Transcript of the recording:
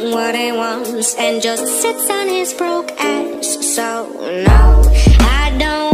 getting what he wants and just sits on his broke ass. So no, I don't